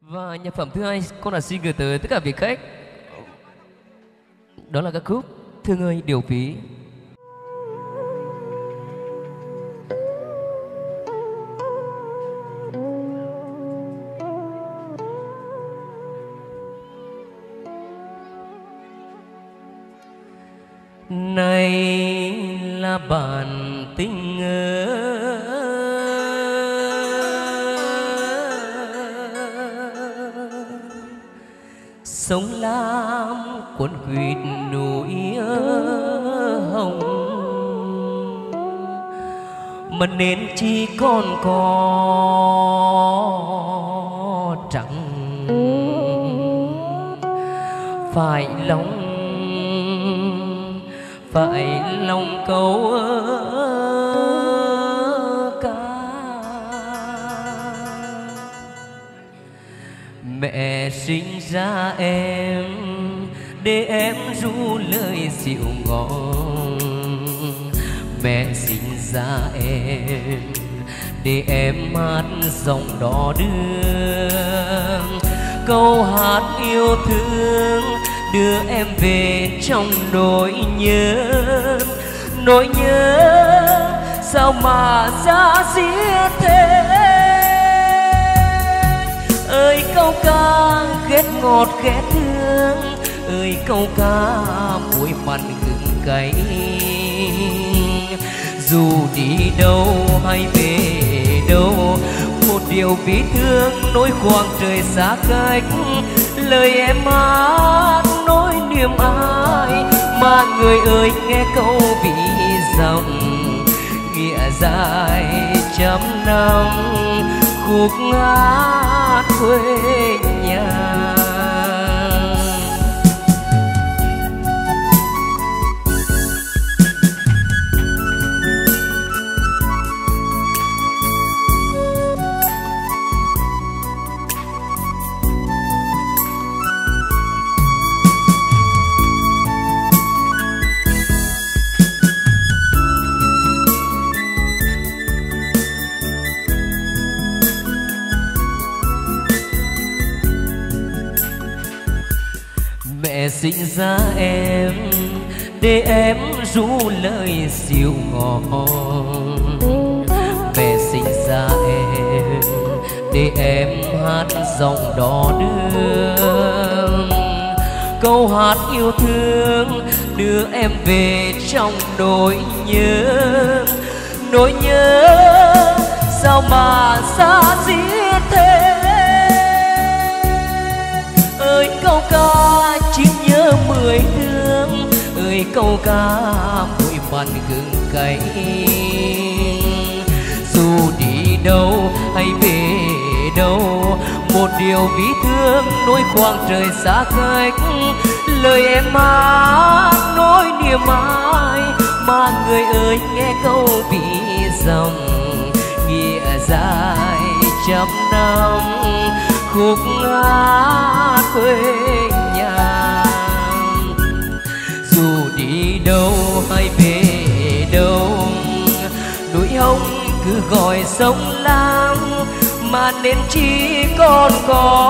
Và nhạc phẩm thứ hai con là xin gửi tới tất cả vị khách. Đó là ca khúc Thương ơi điều phí. Này là bản tình sông lam cuốn quýt núi hồng, mà nên chỉ còn có trắng phải lòng câu ca. Mẹ sinh ra em để em ru lời dịu ngọt, mẹ sinh ra em để em hát dòng đò đưa, câu hát yêu thương đưa em về trong nỗi nhớ sao mà giá diết thế. Ơi câu ca ghét ngọt ghét thương, ơi câu ca muối mặn gừng cay, dù đi đâu hay về đâu một điều vì thương nỗi khoảng trời xa cách. Lời em hát nỗi niềm ai mà người ơi nghe câu vì dòng nghĩa dài trăm năm khúc hát quê nhà. Mẹ sinh ra em để em ru lời dịu ngọt, mẹ sinh ra em để em hát dòng đò đưa, câu hát yêu thương đưa em về trong nỗi nhớ sao mà xa diết thế. Ơi câu ca chỉ nhớ mười thương, ơi câu ca muối mặn gừng cay, dù đi đâu hay về đâu một điều vì thương nỗi khoảng trời xa cách. Lời em hát nỗi niềm ai mà người ơi nghe câu vì dòng nghĩa dài trăm năm khúc hát quê nhà. Dù đi đâu hay về đâu núi hồng cứ gọi sông lam, mà nên chỉ còn có